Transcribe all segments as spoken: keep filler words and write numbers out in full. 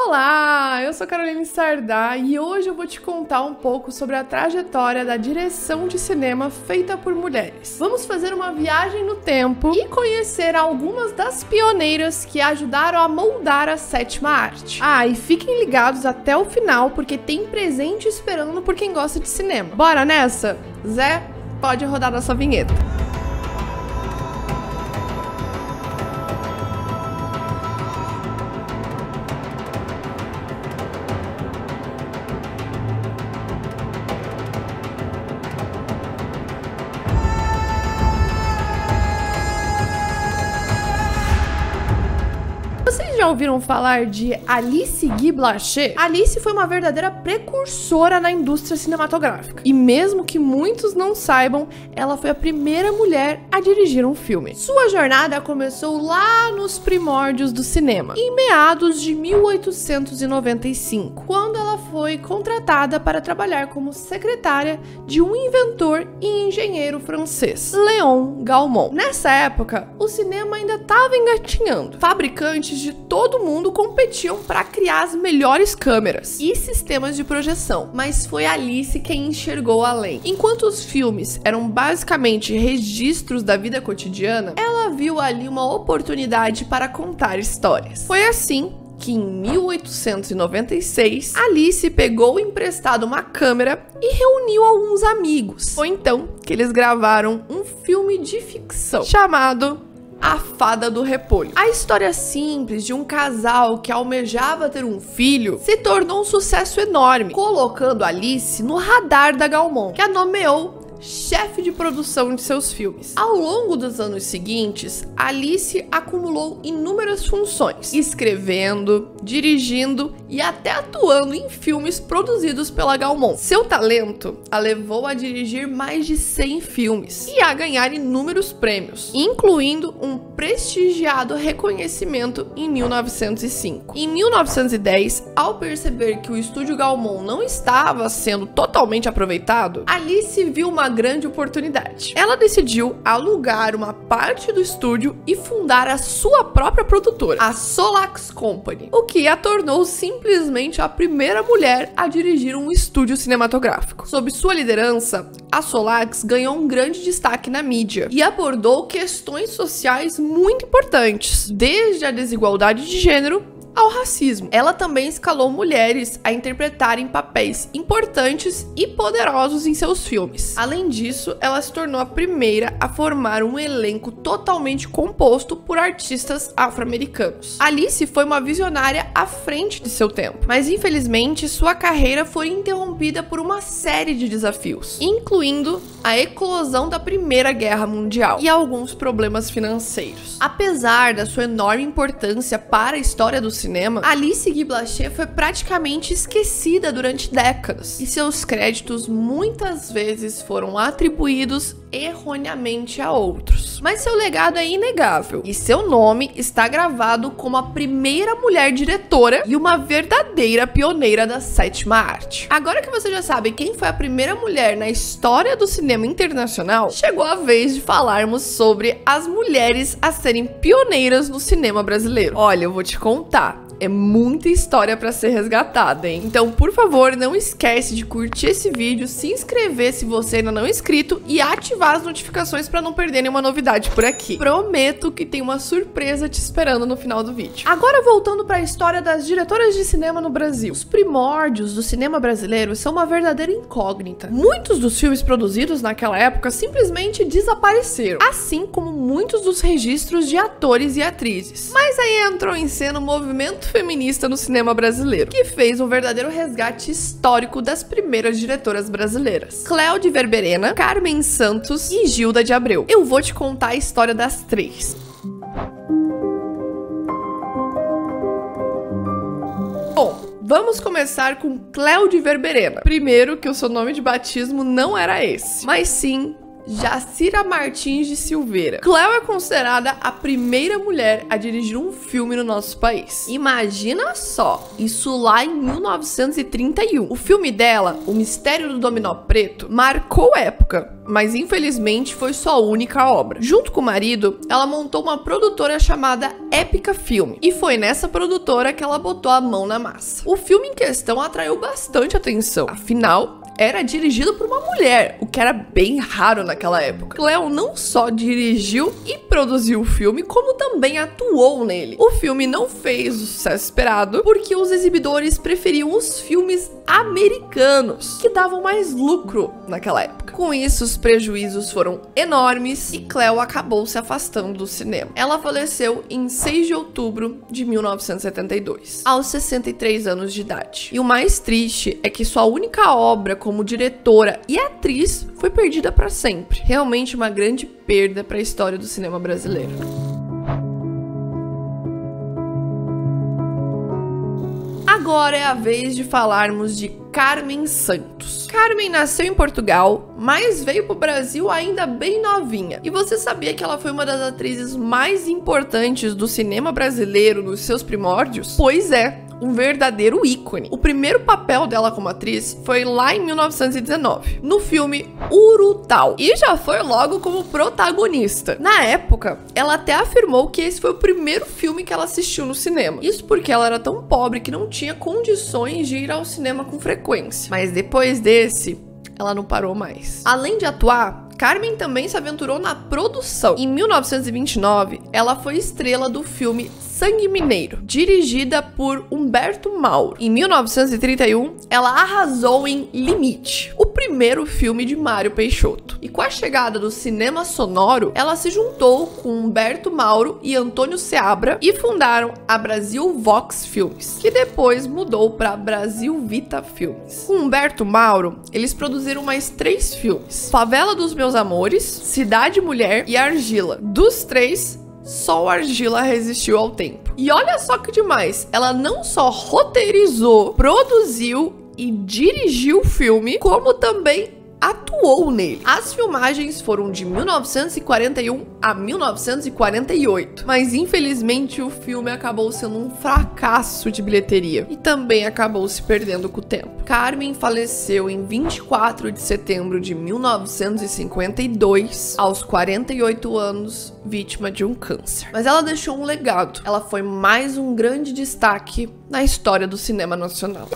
Olá, eu sou Caroline Sardá e hoje eu vou te contar um pouco sobre a trajetória da direção de cinema feita por mulheres. Vamos fazer uma viagem no tempo e conhecer algumas das pioneiras que ajudaram a moldar a sétima arte. Ah, e fiquem ligados até o final porque tem presente esperando por quem gosta de cinema. Bora nessa? Zé, pode rodar nossa vinheta. Vocês já ouviram falar de Alice Guy Blaché? Alice foi uma verdadeira precursora na indústria cinematográfica. E mesmo que muitos não saibam, ela foi a primeira mulher a dirigir um filme. Sua jornada começou lá nos primórdios do cinema, em meados de mil oitocentos e noventa e cinco, quando ela foi contratada para trabalhar como secretária de um inventor e engenheiro francês, Léon Gaumont. Nessa época, o cinema ainda estava engatinhando. Fabricantes de todo mundo competiam para criar as melhores câmeras e sistemas de projeção, mas foi Alice quem enxergou além. Enquanto os filmes eram basicamente registros da vida cotidiana, ela viu ali uma oportunidade para contar histórias. Foi assim que em mil oitocentos e noventa e seis, Alice pegou emprestado uma câmera e reuniu alguns amigos. Foi então que eles gravaram um filme de ficção chamado A Fada do Repolho. A história simples de um casal que almejava ter um filho se tornou um sucesso enorme, colocando Alice no radar da Gaumont, que a nomeou chefe de produção de seus filmes. Ao longo dos anos seguintes, Alice acumulou inúmeras funções, escrevendo, dirigindo e até atuando em filmes produzidos pela Gaumont. Seu talento a levou a dirigir mais de cem filmes e a ganhar inúmeros prêmios, incluindo um prestigiado reconhecimento em mil novecentos e cinco. Em mil novecentos e dez, ao perceber que o estúdio Gaumont não estava sendo totalmente aproveitado, Alice viu uma grande oportunidade. Ela decidiu alugar uma parte do estúdio e fundar a sua própria produtora, a Solax Company, o que a tornou simplesmente a primeira mulher a dirigir um estúdio cinematográfico. Sob sua liderança, a Solax ganhou um grande destaque na mídia e abordou questões sociais muito importantes, desde a desigualdade de gênero ao racismo. Ela também escalou mulheres a interpretarem papéis importantes e poderosos em seus filmes. Além disso, ela se tornou a primeira a formar um elenco totalmente composto por artistas afro-americanos. Alice foi uma visionária à frente de seu tempo, mas infelizmente sua carreira foi interrompida por uma série de desafios, incluindo a eclosão da Primeira Guerra Mundial e alguns problemas financeiros. Apesar da sua enorme importância para a história do cinema, Cinema, Alice Guy Blaché foi praticamente esquecida durante décadas e seus créditos muitas vezes foram atribuídos erroneamente a outros. Mas seu legado é inegável e seu nome está gravado como a primeira mulher diretora e uma verdadeira pioneira da sétima arte. Agora que você já sabe quem foi a primeira mulher na história do cinema internacional, chegou a vez de falarmos sobre as mulheres a serem pioneiras no cinema brasileiro. Olha, eu vou te contar. É muita história para ser resgatada, hein? Então, por favor, não esquece de curtir esse vídeo, se inscrever se você ainda não é inscrito e ativar as notificações para não perder nenhuma novidade por aqui. Prometo que tem uma surpresa te esperando no final do vídeo. Agora, voltando para a história das diretoras de cinema no Brasil. Os primórdios do cinema brasileiro são uma verdadeira incógnita. Muitos dos filmes produzidos naquela época simplesmente desapareceram, assim como muitos dos registros de atores e atrizes. Mas aí entrou em cena o movimento feminista no cinema brasileiro, que fez um verdadeiro resgate histórico das primeiras diretoras brasileiras: Cléo de Verberena, Carmen Santos e Gilda de Abreu. Eu vou te contar a história das três. Bom, vamos começar com Cléo de Verberena. Primeiro que o seu nome de batismo não era esse, mas sim Jacira Martins de Silveira. Cleo é considerada a primeira mulher a dirigir um filme no nosso país. Imagina só, isso lá em mil novecentos e trinta e um. O filme dela, O Mistério do Dominó Preto, marcou época, mas infelizmente foi sua única obra. Junto com o marido, ela montou uma produtora chamada Épica Filme, e foi nessa produtora que ela botou a mão na massa. O filme em questão atraiu bastante atenção, afinal, era dirigido por uma mulher, o que era bem raro naquela época. Cleo não só dirigiu e produziu o filme, como também atuou nele. O filme não fez o sucesso esperado, porque os exibidores preferiam os filmes americanos, que davam mais lucro naquela época. Com isso, os prejuízos foram enormes e Cleo acabou se afastando do cinema. Ela faleceu em seis de outubro de mil novecentos e setenta e dois, aos sessenta e três anos de idade. E o mais triste é que sua única obra como diretora e atriz foi perdida para sempre. Realmente uma grande perda para a história do cinema brasileiro. Agora é a vez de falarmos de Carmen Santos. Carmen nasceu em Portugal, mas veio pro Brasil ainda bem novinha. E você sabia que ela foi uma das atrizes mais importantes do cinema brasileiro nos seus primórdios? Pois é, um verdadeiro ícone. O primeiro papel dela como atriz foi lá em mil novecentos e dezenove, no filme Urutau, e já foi logo como protagonista. Na época, ela até afirmou que esse foi o primeiro filme que ela assistiu no cinema. Isso porque ela era tão pobre que não tinha condições de ir ao cinema com frequência. Mas depois desse, ela não parou mais. Além de atuar, Carmen também se aventurou na produção. Em mil novecentos e vinte e nove, ela foi estrela do filme Sangue Mineiro, dirigida por Humberto Mauro. Em mil novecentos e trinta e um, ela arrasou em Limite, o primeiro filme de Mário Peixoto. E com a chegada do cinema sonoro, ela se juntou com Humberto Mauro e Antônio Seabra e fundaram a Brasil Vox Filmes, que depois mudou para Brasil Vita Filmes. Com Humberto Mauro, eles produziram mais três filmes: Favela dos Meus Amores, Cidade Mulher e Argila. Dos três, só o Argila resistiu ao tempo. E olha só que demais, ela não só roteirizou, produziu e dirigiu o filme, como também atuou nele. As filmagens foram de mil novecentos e quarenta e um a mil novecentos e quarenta e oito, mas infelizmente o filme acabou sendo um fracasso de bilheteria e também acabou se perdendo com o tempo. Carmen faleceu em vinte e quatro de setembro de mil novecentos e cinquenta e dois, aos quarenta e oito anos, vítima de um câncer. Mas ela deixou um legado. Ela foi mais um grande destaque na história do cinema nacional.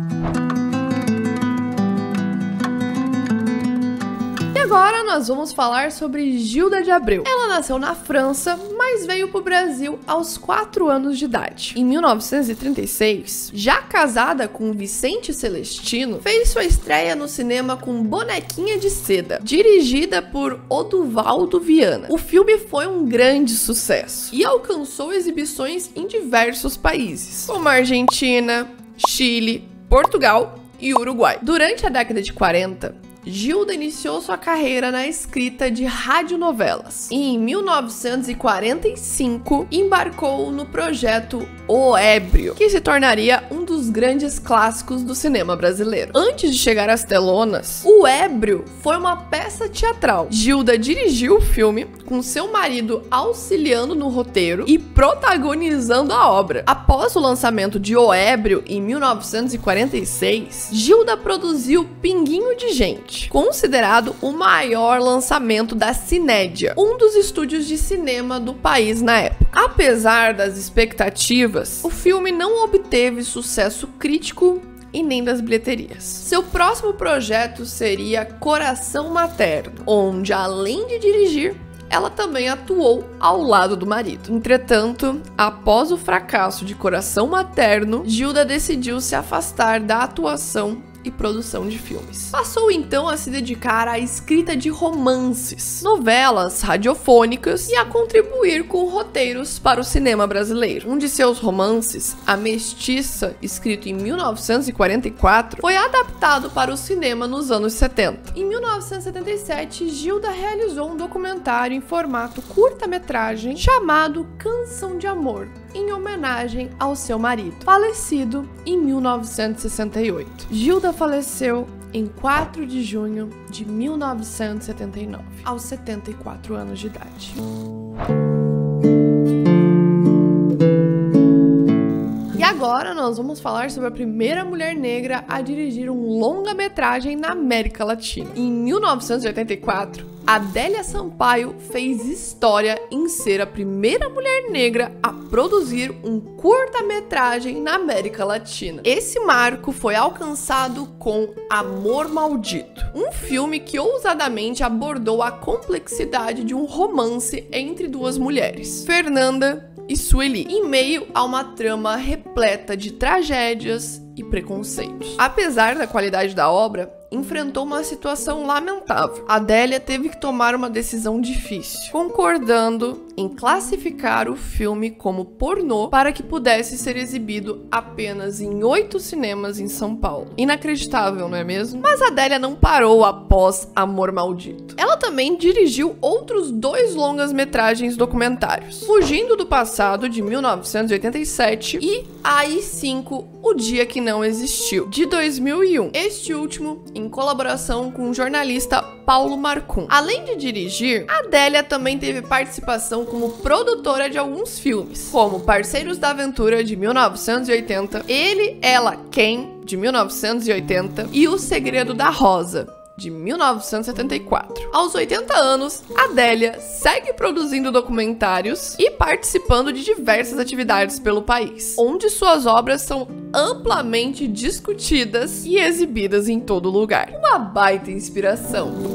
Agora nós vamos falar sobre Gilda de Abreu. Ela nasceu na França, mas veio para o Brasil aos quatro anos de idade. Em mil novecentos e trinta e seis, já casada com Vicente Celestino, fez sua estreia no cinema com Bonequinha de Seda, dirigida por Oduvaldo Viana. O filme foi um grande sucesso e alcançou exibições em diversos países, como Argentina, Chile, Portugal e Uruguai. Durante a década de quarenta, Gilda iniciou sua carreira na escrita de radionovelas e em mil novecentos e quarenta e cinco embarcou no projeto O Ébrio, que se tornaria um dos grandes clássicos do cinema brasileiro. Antes de chegar às telonas, O Ébrio foi uma peça teatral. Gilda dirigiu o filme com seu marido auxiliando no roteiro e protagonizando a obra. Após o lançamento de O Ébrio em mil novecentos e quarenta e seis, Gilda produziu Pinguinho de Gente, considerado o maior lançamento da Cinédia, um dos estúdios de cinema do país na época. Apesar das expectativas, o filme não obteve sucesso crítico e nem das bilheterias. Seu próximo projeto seria Coração Materno, onde, além de dirigir, ela também atuou ao lado do marido. Entretanto, após o fracasso de Coração Materno, Gilda decidiu se afastar da atuação e produção de filmes. Passou então a se dedicar à escrita de romances, novelas radiofônicas e a contribuir com roteiros para o cinema brasileiro. Um de seus romances, A Mestiça, escrito em mil novecentos e quarenta e quatro, foi adaptado para o cinema nos anos setenta. Em mil novecentos e setenta e sete, Gilda realizou um documentário em formato curta-metragem chamado Canção de Amor, em homenagem ao seu marido, falecido em mil novecentos e sessenta e oito. Gilda faleceu em quatro de junho de mil novecentos e setenta e nove, aos setenta e quatro anos de idade. E agora nós vamos falar sobre a primeira mulher negra a dirigir um longa-metragem na América Latina. Em mil novecentos e oitenta e quatro, Adélia Sampaio fez história em ser a primeira mulher negra a produzir um curta-metragem na América Latina. Esse marco foi alcançado com Amor Maldito, um filme que ousadamente abordou a complexidade de um romance entre duas mulheres, Fernanda e Sueli, em meio a uma trama repleta de tragédias e preconceitos. Apesar da qualidade da obra, enfrentou uma situação lamentável. Adélia teve que tomar uma decisão difícil, concordando em classificar o filme como pornô para que pudesse ser exibido apenas em oito cinemas em São Paulo. Inacreditável, não é mesmo? Mas Adélia não parou após Amor Maldito. Ela também dirigiu outros dois longas-metragens documentários: Fugindo do Passado, de mil novecentos e oitenta e sete, e A I cinco, O Dia que Não Existiu, de dois mil e um. Este último em colaboração com o jornalista Paulo Marcum. Além de dirigir, Adélia também teve participação como produtora de alguns filmes, como Parceiros da Aventura, de mil novecentos e oitenta, Ele, Ela, Quem, de mil novecentos e oitenta, e O Segredo da Rosa, de mil novecentos e setenta e quatro. Aos oitenta anos, Adélia segue produzindo documentários e participando de diversas atividades pelo país, onde suas obras são amplamente discutidas e exibidas em todo lugar. Uma baita inspiração.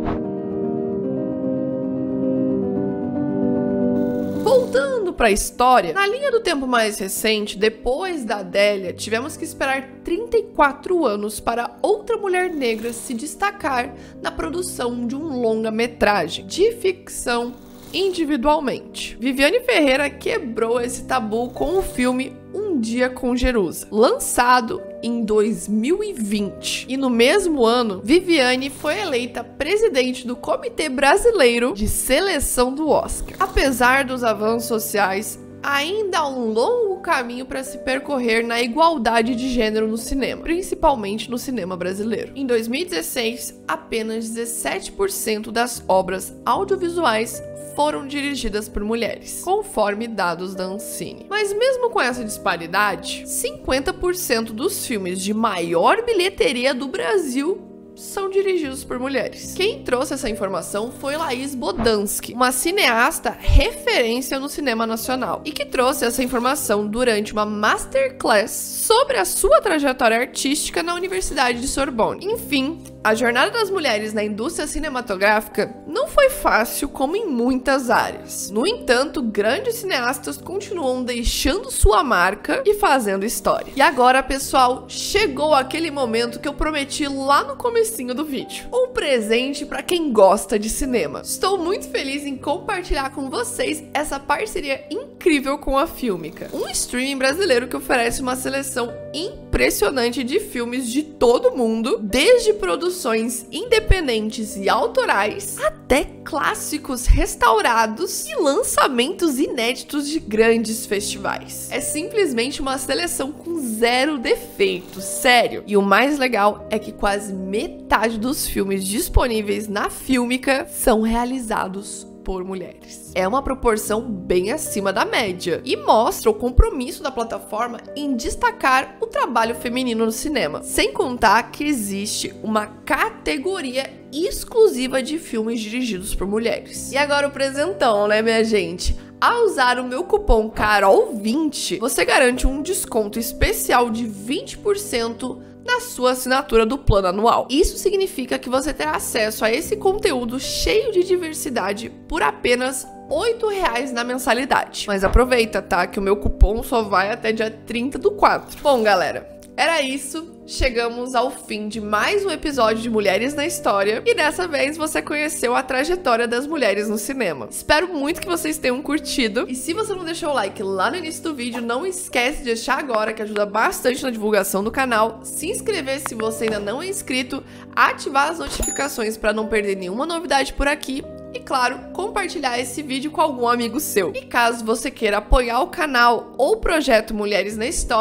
Voltando para a história, na linha do tempo mais recente, depois da Adélia, tivemos que esperar trinta e quatro anos para outra mulher negra se destacar na produção de um longa-metragem de ficção individualmente. Viviane Ferreira quebrou esse tabu com o filme Um Dia com Jerusa, lançado em dois mil e vinte. E no mesmo ano, Viviane foi eleita presidente do Comitê Brasileiro de Seleção do Oscar. Apesar dos avanços sociais, ainda há um longo caminho para se percorrer na igualdade de gênero no cinema, principalmente no cinema brasileiro. Em dois mil e dezesseis, apenas dezessete por cento das obras audiovisuais foram dirigidas por mulheres, conforme dados da Ancine. Mas mesmo com essa disparidade, cinquenta por cento dos filmes de maior bilheteria do Brasil são dirigidos por mulheres. Quem trouxe essa informação foi Laís Bodansky, uma cineasta referência no cinema nacional, e que trouxe essa informação durante uma masterclass sobre a sua trajetória artística na Universidade de Sorbonne. Enfim, a jornada das mulheres na indústria cinematográfica não foi fácil, como em muitas áreas. No entanto, grandes cineastas continuam deixando sua marca e fazendo história. E agora, pessoal, chegou aquele momento que eu prometi lá no comecinho do vídeo. Um presente para quem gosta de cinema. Estou muito feliz em compartilhar com vocês essa parceria incrível com a Filmica, um streaming brasileiro que oferece uma seleção impressionante de filmes de todo mundo, desde produções independentes e autorais até clássicos restaurados e lançamentos inéditos de grandes festivais. É simplesmente uma seleção com zero defeitos, sério. E o mais legal é que quase metade dos filmes disponíveis na Filmica são realizados por mulheres. É uma proporção bem acima da média e mostra o compromisso da plataforma em destacar o trabalho feminino no cinema. Sem contar que existe uma categoria exclusiva de filmes dirigidos por mulheres. E agora o presentão, né, minha gente? Ao usar o meu cupom Carol vinte, você garante um desconto especial de vinte por cento na sua assinatura do plano anual. Isso significa que você terá acesso a esse conteúdo cheio de diversidade por apenas oito reais na mensalidade. Mas aproveita, tá? Que o meu cupom só vai até dia trinta do quatro. Bom, galera, era isso. Chegamos ao fim de mais um episódio de Mulheres na História e dessa vez você conheceu a trajetória das mulheres no cinema. Espero muito que vocês tenham curtido e se você não deixou o like lá no início do vídeo, não esquece de deixar agora, que ajuda bastante na divulgação do canal, se inscrever se você ainda não é inscrito, ativar as notificações para não perder nenhuma novidade por aqui e, claro, compartilhar esse vídeo com algum amigo seu. E caso você queira apoiar o canal ou o projeto Mulheres na História,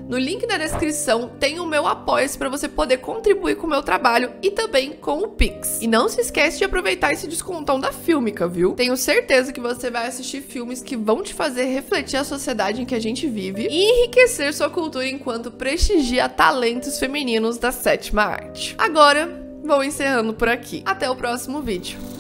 No link da descrição tem o meu apoia-se para você poder contribuir com o meu trabalho e também com o Pix. E não se esquece de aproveitar esse descontão da Fílmica, viu? Tenho certeza que você vai assistir filmes que vão te fazer refletir a sociedade em que a gente vive e enriquecer sua cultura enquanto prestigia talentos femininos da sétima arte. Agora, vou encerrando por aqui. Até o próximo vídeo.